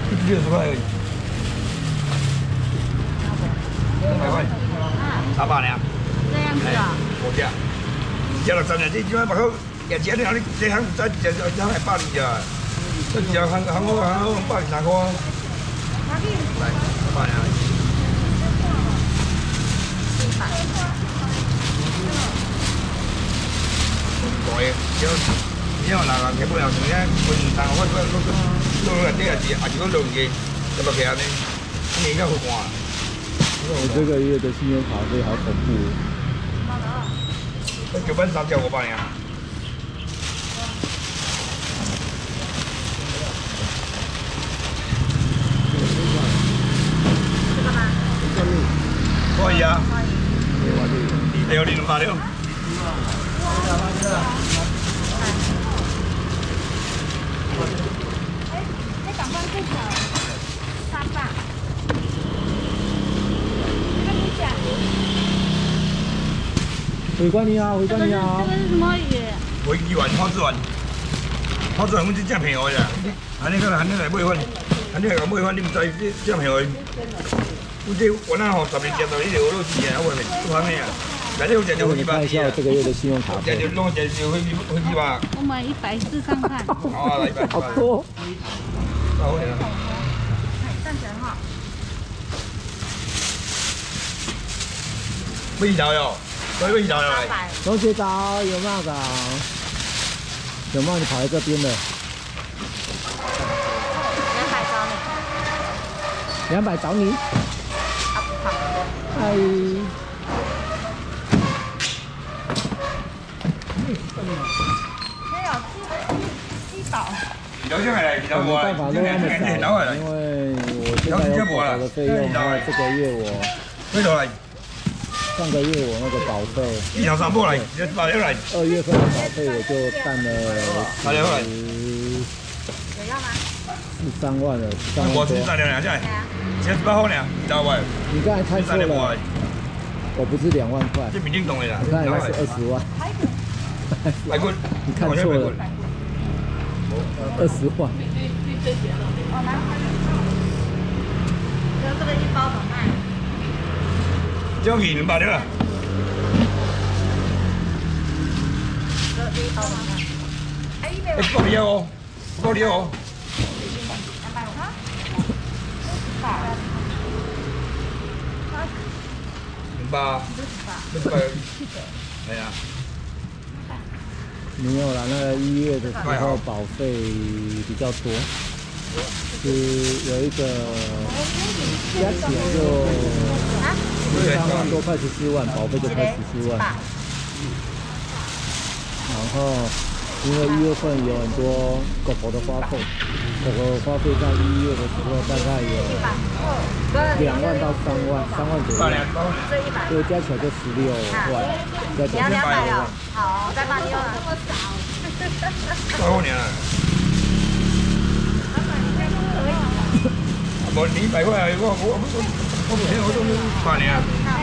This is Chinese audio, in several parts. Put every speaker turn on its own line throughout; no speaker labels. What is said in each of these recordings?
60块而已。200块。300呢？
这样子啊？
无价。食了3年，这即摆目口也食了，你这行再食还120啊？这食行123块。来，300呢？大个，你要人客不了，从遐分3块，落来底也是，也是讲落去，就落去安尼，你应该会寒。
我这个月的信用卡费好恐怖。
9本3条500呀。
这个吗？
可以啊。你286。
那港湾这条300。
回关你啊，回关你啊！
这个是什么鱼？
回鱼丸、花枝丸，花枝丸阮这正便宜啦。安尼个安尼来买番，安尼来买番，你唔知这正便宜。阮这丸仔吼10年前就一直学到4年，我袂不行的啊。内底有食着飞机吧？
看一下这个月的信用卡
费。食着拢食着飞机吧。
我买140看看。
好，来100。
好多。
好嘞。
站起来哈。
买几条哟？买几条来？
龙姐早，有帽早。有帽，你跑来这边的。200找你。嗨。
没有鸡煲。
聊下来，聊
没办法录那么少，因为我现在有口头的费用，还有这个月我。
几条来？
上个月我那个保费
，1条3波来，8条来。
2月份的保费我就办了
8条来。
有要吗
？13万了，13万多。
我13条两下，78号呢，2条外。
你刚才猜错了，我不是2万块。
这民进党的啦。
我刚才是20万。
排骨，
你看错了。20万。
就这个1包怎么卖？
交给200条了。
这1包怎么卖？
不够料哦，不够料哦。200，哎呀。
没有啦，那个1月的时候保费比较多，是有一个加起来就13万多，快14万，保费就快14万。然后因为1月份有很多狗狗的花费，狗狗花费在1月的时候大概有2万到3万，3万左右，所以加起来就16万，加起来就18万。
好，再帮你用了。
多少年了？无你100块，我每天我都8年，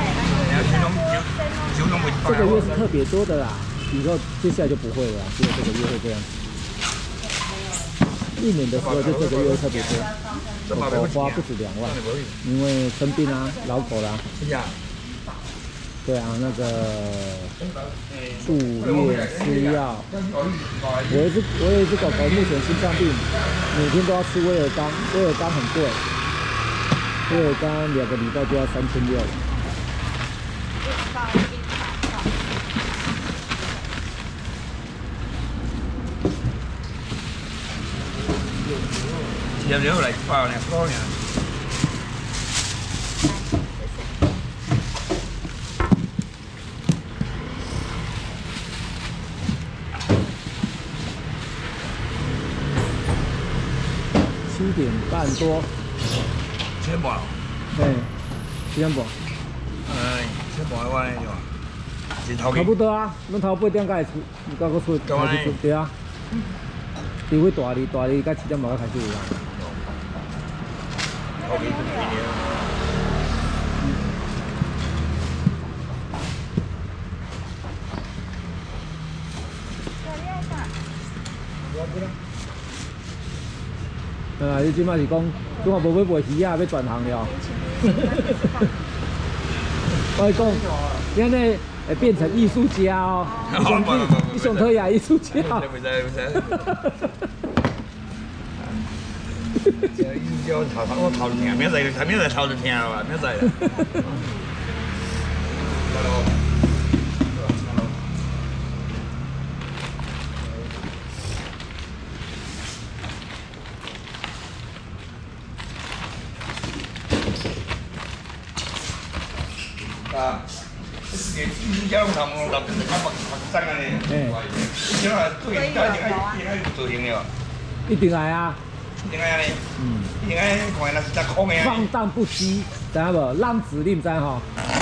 这个月是特别多的啦，以后接下来就不会了啦，只有这个月会这样。1年的时候就这个月会特别多，狗狗花不止2万，因为生病啊，老狗啦。对啊，那个住院吃药。我有一只狗狗，目前心脏病，每天都要吃威尔刚，威尔刚很贵，威尔刚2个礼拜就要3600。
2条来100呢，多呢。
7点半多。
7点半。
对，7点半。
7点半我呢就。
差不多啊，恁头8点才会出，你到个出开始出对啊。除非大日，甲7点半才开始有啊。 你即摆是讲，拄好无要卖鱼啊，要转行了。我讲，你安尼会变成艺术家哦。你上讨厌艺术家。
袂使。艺术家我头就听，明仔头就听了，明仔啦。啊，你家头毛头就是较白生安尼，你今仔做人家一定爱做型了，
一定来啊！
一定爱安尼，一定爱看那是只空的。
放荡不羁，知影无？浪子你唔知吼？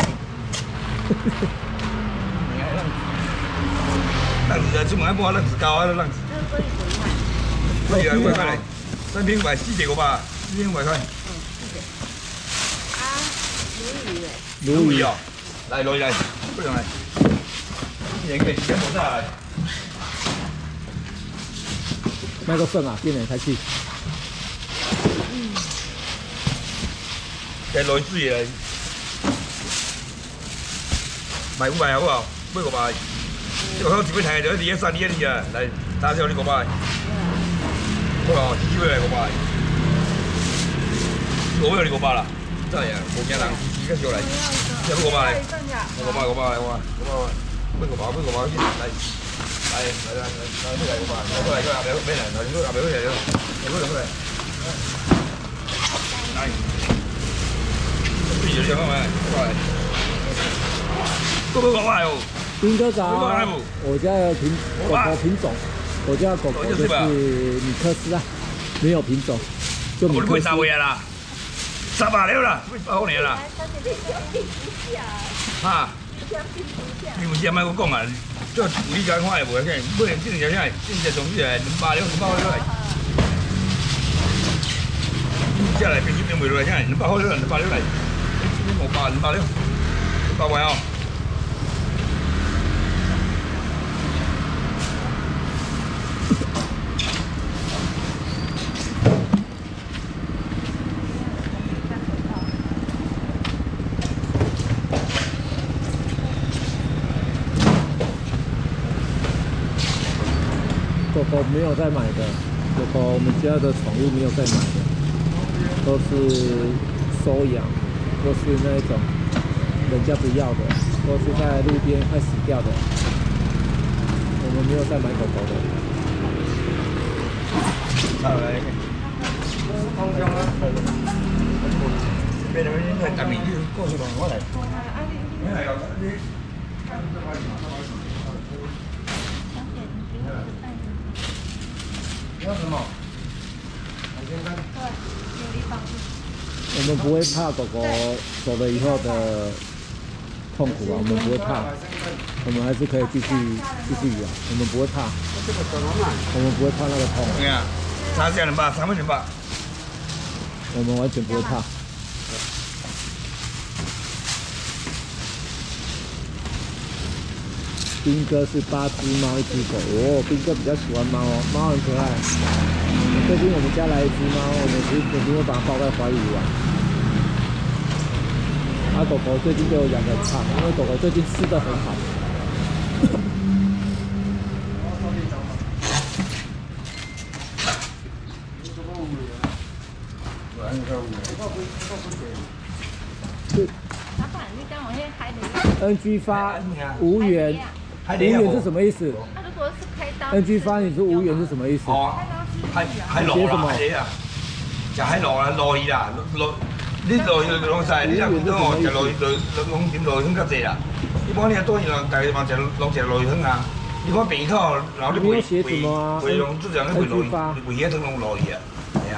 浪子出门还无浪子高啊，浪子。可以啊，500块嘞，3.5块，4.5块，4.5块。鲈鱼哦，来鲈鱼来，不用来，一个先无啥来。
卖个剩啊，今年开始。
来鲈鱼水来，卖500好不好？买500。这个好几尾台就2三2啊，来打小你500。好哦，机会来500。我有你500啦，真系啊，无惊人，自己小来。要不500来，500来，我买500，来，过来，阿伯买来，阿伯买来，过来，来，自己就买，过来，够500哦。
兵哥早，我家的狗狗品种，我家的狗狗就是米克斯啊，没有品种，就米克斯。
我啦，300了啦，8年啦。哈？你唔是买我讲啊？这你讲看也无要紧，买正正啥？正正东西来200了来。这来平时平卖落来啥？200好了，200了来。500了，200块哦。
狗狗没有在买的，狗狗我们家的宠物没有在买的，都是收养，都是那种人家不要的，都是在路边快死掉的。我们没有在买狗狗的。
别人在大面积告诉我来。要什么？
我们不会怕狗狗走了以后的痛苦啊，我们不会怕，我们还是可以继续养，我们不会怕，我们不会怕那个痛。
对啊，3只200，3份200，
我们完全不会怕。兵哥是8只猫1只狗哦，兵哥比较喜欢猫哦，猫很可爱。最近我们家来1只猫，我们每天会把它抱在怀里玩。狗狗最近被我养得很胖，因为狗狗最近吃得很好。NG 发无缘，无缘是什么意思？NG 发你说无缘是什么意思？
哦，海螺啦，海啊，食海螺啦，鲈鱼啦，你鲈鱼拢晒，你若古早哦食鲈鱼，拢啉鲈鱼汤较济啦。一般你啊，多人大家嘛拢食鲈鱼汤啊。你看病口，然后你胃拢最常胃鲈鱼，胃遐汤拢鲈鱼啊，系啊。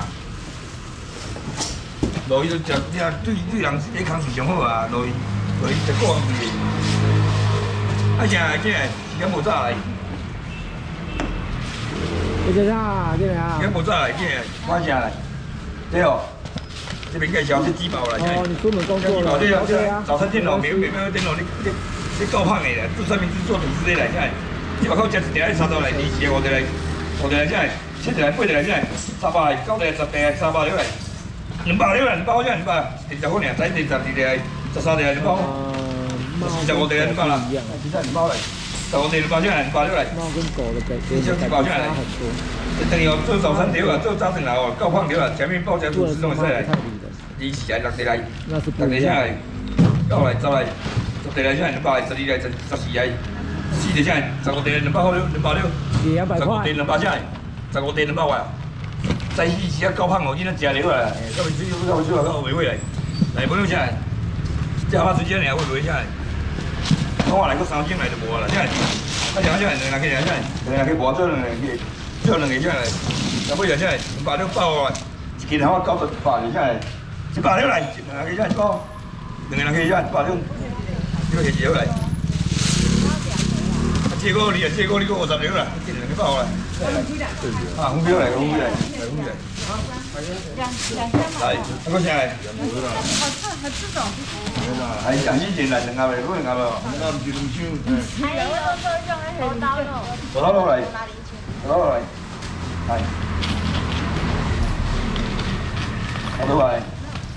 鲈鱼就食，你啊对人体康是上好啊，鲈鱼食过安贵。啊，现在进来，时间无早来。
你在哪？进来啊！
时间无早来，进来，我进来。对哦，这边介绍是鸡煲来。
哦，你出门工作了？
对啊。早餐店咯，免电脑，你够胖的啦，做三明治做吐司的来，进来。你把口食一条，3道来，2、4、5道来，5道来进来， 7个来8个来啥？300个、9个、10个、300个来，200个来，200个啥？200，第10个呢？再第12个、13个200，45个200啦，其他200来，15个200啥？200个来。
猫跟狗的
你像200下来，等于哦做早餐条啊，做早餐来哦，够胖条啊，前面包加吐司拢会使来。2来6个来，6个啥来？9来10来，10个来啥？200来，12来14来，4个啥？15个200好了，200了。15个200啥？15个200块啊！再去时啊够胖哦，囡仔食了啊，到尾水到尾水到尾尾来，来不了啥？这阿妈水饺尔会不会啥？我话来个3斤来就无啦，啥？啊，啥啥？2个啥？2个无做2个，做2个啥来？要不要啥？200了包啊，1斤好90块就啥？100了来，2个啥1包？2个啥100了？这个是几好来？这个你50了啦，这2个包来。啊，红标来，红标来，红标来。来，那个啥来？
好吃懂。
还是前来2个来，2个哦，那唔是2箱。
还有用的刀肉。
刀肉来，刀肉来，来。头刀来，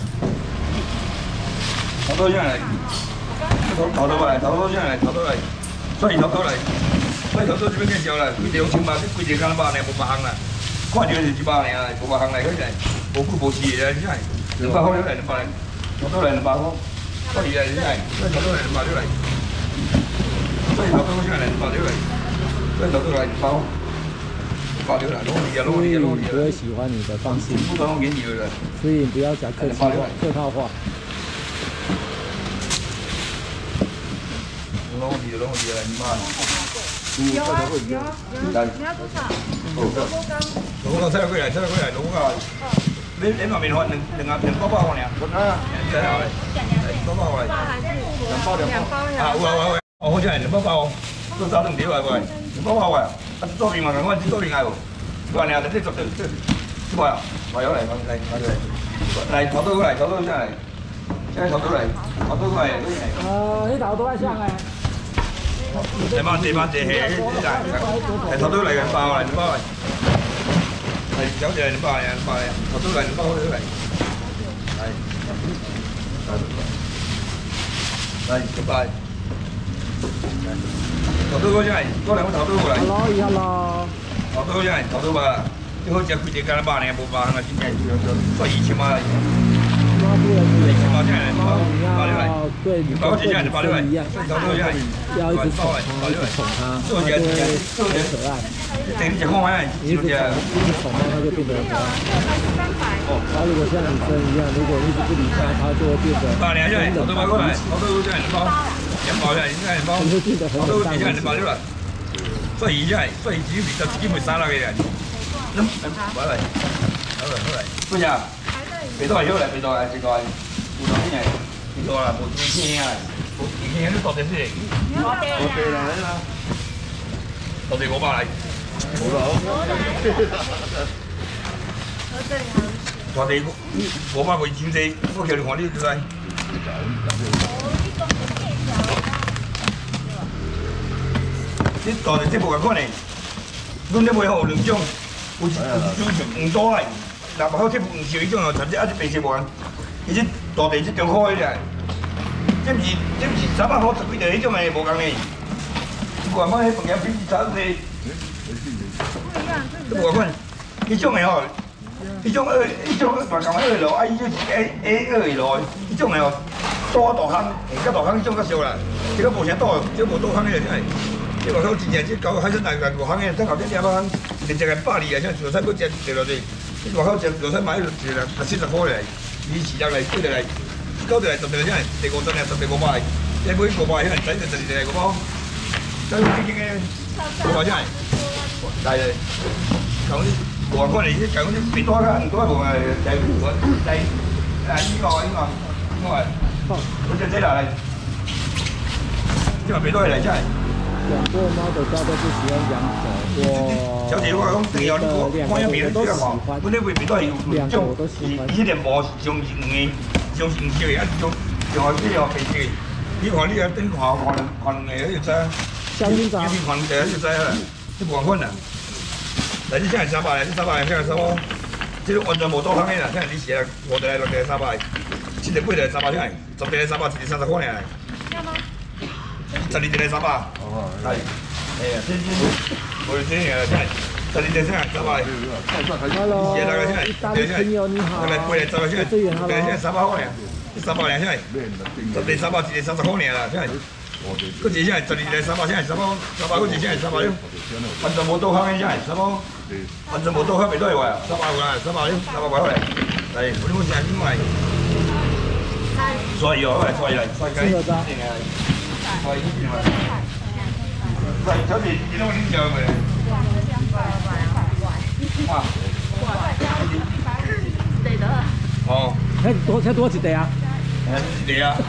头刀上来，头刀来，头刀上来，头刀来，所以头刀来。所以头刀这边更少啦，规条1000吧，规条干100呢，无8项啦。看到是100呢，无8项来，迄个无久无吃的，你看，200块来200来，头刀来200块，所以来你看，所以头刀来200来，所以头刀上来200来，所以头刀来200块，200来，拢你啊，拢你啊，拢你啊。
不会喜欢你的方式，
不能给你了。
所以不要讲客套话。
拢你了，你妈。
有啊有，你要多少？
萝卜菜过来，萝卜糕。你那面换2包包呢？啊，再好嘞，2包来。2包。啊，有。哦，好像2包包，做早顿条来过来，2包包啊，做面嘛，我做面爱无？我呢，这做这包啊，麻油来，来，头刀过来，头刀上来，现在头刀来，
你头都爱上诶。
地方地下，係頭刀嚟嘅包嚟，包嚟，係有隻嚟包嚟，頭刀嚟，包好嚟，係一包，頭刀嗰隻係嗰兩個頭刀過嚟，頭刀嗰隻係頭刀吧，你好似佢哋間100呢，冇100啊，真係所以2000蚊。
妈不能你要对你跟客人不一样，要一直宠他，他就会很可爱。你一直宠他，他就变得很可爱。他如果像女生一样，如果一直不理他，他就会变得很冷淡无情。你会变得很冷淡无情。
所以只有20幾枚3個嘅，好嚟，不呀？肥多係好嚟，肥多係食過，唔同啲嘢，肥多啦，冇天啊，冇天都多啲先。多啲啦，多啲500嚟，冇咯。多啲500塊錢啫，我叫你看呢個嚟。你多啲即冇人看你，阮啲袂好2種，有唔多嚟。嗱，好即唔少呢種哦，甚至一啲平時無人，而且大地即種開嘅，即唔是300塊10幾條呢種係無共嘅，無人講喺朋友邊炒嘅，都無人講，呢種係哦，呢種話講2路，呢種A2路，呢種係哦多大坑，而家大坑呢種較少啦，呢個無啥多，即無多坑嘅真係，即話講真正即搞海參大個坑嘅，得後啲200坑，連隻係120啊，即係做曬嗰隻掉落地。你外口就使買就70塊嚟，以前入嚟9條嚟，9條嚟10條真係地個真係10條500，你每500有人使就12條個包，真係幾嘅500真係，但係講啲無人講嚟，講啲變多㗎，唔多無係就係呢個，嗰隻仔嚟，因為變多嚟真係。
养过猫的大都不喜歡養狗，
小姐，我講對哦，你看有別的這個吼，我那位別都係有種，以前無上硬嘅，上硬少嘅，一種上呢個皮嘅，你看呢個等看嘅就知，
香煙仔，
你看就知啦，你無人款啊， 来，你现在300，你300，现在300，这个完全无多行的啦。现在你写5台、6台300，7台、8台300，现在10台300，1台30块尔。
要吗
？12台300。哦，係。哎呀，我这样现在12台现在300。
Hello，意大利朋友你好。
8台300，现在
这元 Hello。
现在300块尔，300两现在。10台300，1台30块尔啦，现在。嗰時先係12台300，先係300嗰時先係300了，完全冇多坑嘅先係300，完全冇多坑咪都係話300個啦，300了，300塊嚟，係我哋冇錢點買？所以哦，所以嚟，所以計，所以點啊？所以有時見到我點樣嘅？啊？對的。哦。
才多幾台啊？
你啊？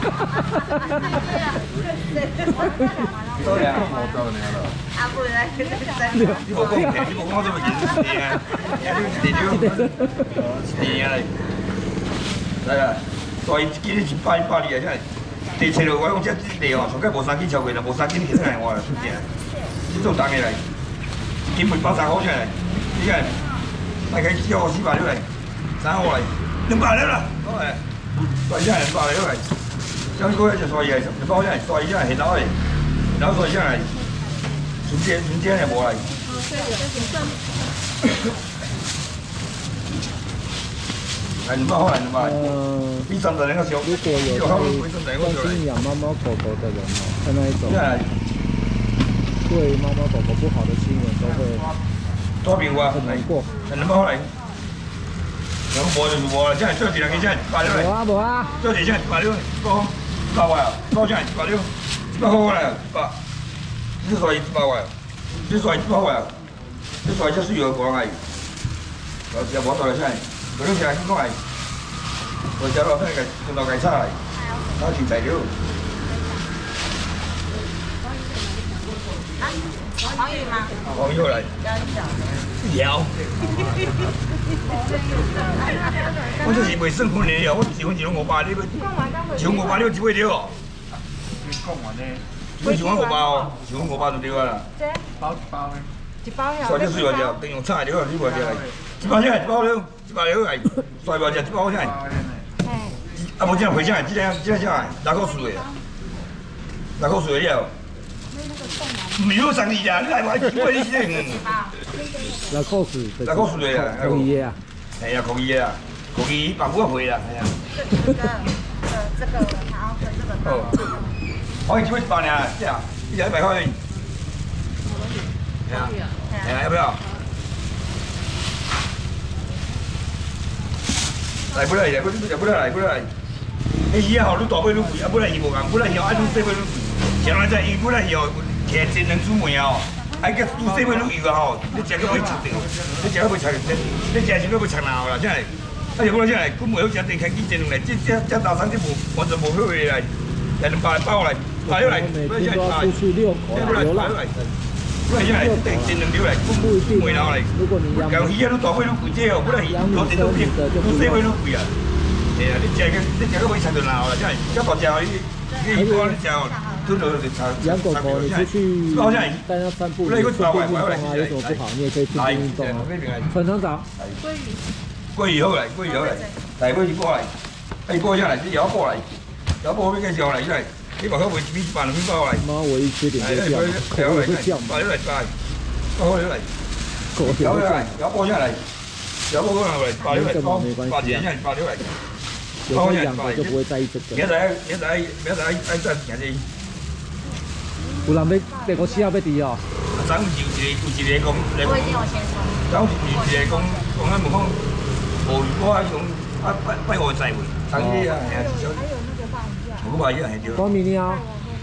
多呀！啊，不然你无讲，你无讲，这么几年啊？一年来，来啊！所以今日100啊，真系地切落我讲这地哦，上届无3斤超过啦，无3斤起上来我出钱，这种当嘅来，一斤卖83块出来，你看，大概叫我400了来，3号来，200了啦，好诶。所以真係200了嚟，將嗰一隻所以係200真係，所以真係現撈嚟，然後所以真係全隻係冇嚟。係200可能200，比300那個少。
如果有在关心养猫猫狗狗的人哦，像那一種对猫猫狗狗不好的新闻都会很难过。
200可能。有冇就冇啦，真係將住兩件真係100了嚟。冇啊冇啊，將住真係100了，100塊啊，多真係100了，100塊嚟100，這所以100塊，這所以100塊啊，這所以這是有講係，有冇到嚟真係，嗰啲係應該係，我走落去個到計差嚟，攞錢材料。黃魚嗎？黃魚嚟。有。我就是袂算分的哦，我一份100，你要1份500，你要一尾了哦。你讲完呢？我1份500哦，1份500就对啊啦。这包呢？一包呀。所以水话只，等用炒的了，你话只来，1包钱，1包了，100了来，所以话只1包钱。啊，无这样回钱，这样哪个输的？哪个输的了？唔要生意啊！你来买贵啲先。
哪个输？
哪个输的啊？
可以啊。
係啊，可以啊，可以百股回啦，係啊。這個，然後跟這個。哦。可以幾位100呢？這樣，100塊。係啊。係啊，要不要？來不來？來不來？你以後你大杯都貴，不來伊無講，不來以後愛煮細杯都貴。像咱這伊不來以後，其實真能煮糜啊！哎，个煮细尾卤油啊吼，你食个袂插掉，你食个袂插，你食是个袂插脑啦，真系。啊，如果真系，佢袂好食电开机电来，这大餐这无完全无好味来，来200包来，包来，不然真系包，不来，不然真系电2条来，佢糜脑来。由鱼啊，都大尾都贵这哦，不然鱼多电都平，煮细尾都贵啊。系啊，你食个袂插到脑啦，真系。一大只你鱼干你食哦。
养狗狗，你出去带它散步，你做运动啊，有什么不好？你也可以出去运动啊。船厂长，
鲑魚好嚟，大鲑魚過嚟，過上嚟，啲油過嚟，油過邊嘅時候嚟，因為呢個會比100兩包嚟。
貓唯一缺點就是叫，狗會叫。
快嚟，狗嚟，油過上嚟，油過上嚟，8條嚟，8條嚟。
有时候养狗就不会在意这个。
明仔愛真行先。
有人要5次要滴哦。
昨有一個講，我已經有先說。昨有一個講啊，無講，無我係講啊拜5再會。昨日啊，係啊，我話依個係對。
多米了。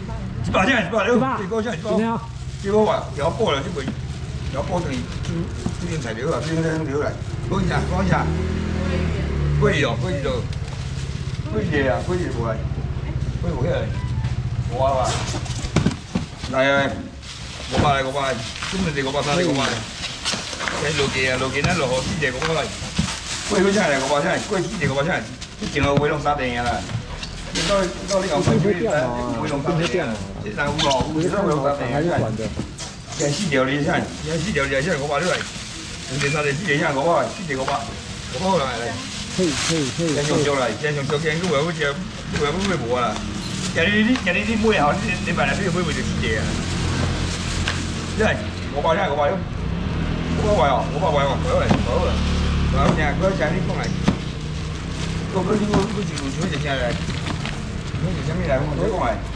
100隻，100了，100隻，100。結果話有煲了，就會有煲等於煮點材料啊，煮點料嚟。講一下，貴哦，貴咗。幾嘢啊？幾嘢冇嚟？幾冇起嚟？冇啊嘛！嚟，500嚟，今日哋500三，你500嚟。你落記咧落河3隻500嚟。幾真係500真係，幾3隻500真係，你淨係會弄3隻啦。應該呢個會弄3隻啊！即係5隻，會弄3隻真係。4條你真係，4條你真係500嚟。 2、3、4、5、5百，4、5百，5百来。
可以。
先上少来，先上少，今你话要食，你话要买无啊？今日你买后，你买来你买袂着4个啊？你来500现在500了，500块哦，500块哦，好嘞，好嘞，好正，我正你讲来，我是想食啥来？你是啥物来？我讲来，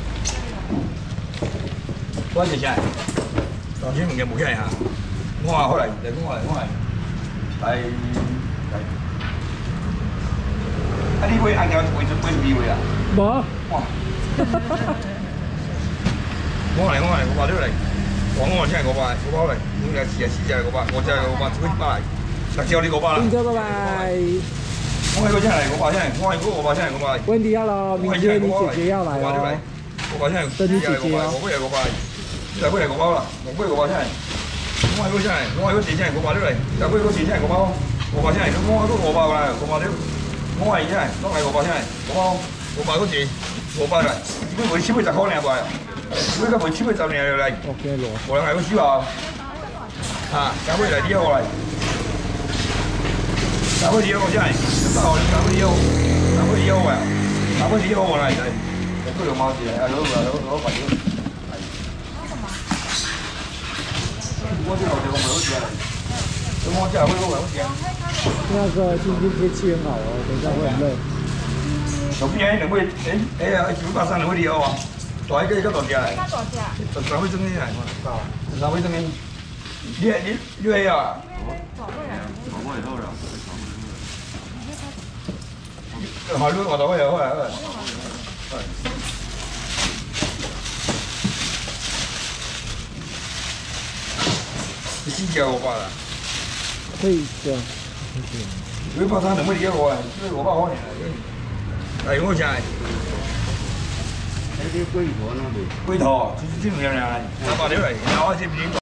我是啥？当时物件无起来哈，我好来，来我来。啊！你买红条买2位啊？
无。
哇！我来，500了来。我现在500来，你来4只来500，5只来500，只100来，6只你500啦。
林哥，拜拜。
我个现在来500，现在我500现在500。
温迪要了，明天你姐姐要来哦。
500现在
等你姐姐哦。
我买来500，再买来500啦，我买500现在。我现在，我姐现在500了来，再买姐现在500哦，500现在，我500来，500了。我现在拢来500现在，500个钱，500来，只卖7、80块尔卖，只卖7、80尔来。
OK 咯。
无人来要收啊！啊，加尾来2号来，加尾2号现在，3号加尾2号，加尾2号啊，加尾2号来来，这个毛钱啊，老板娘。我这老姐我买好吃来，我这会我买好吃。
那个今天天气很好哦，等一下会很热。
上边2尾，183 2尾2号啊，大个较大只来。13尾整起来，13尾整起。你会啊？我会好了。好，你我大尾好来。你4只500啦。
可以的。
183 2尾2号啊，这500块尔。来，我吃。龟头，就是这2样来，300了来，然后这边。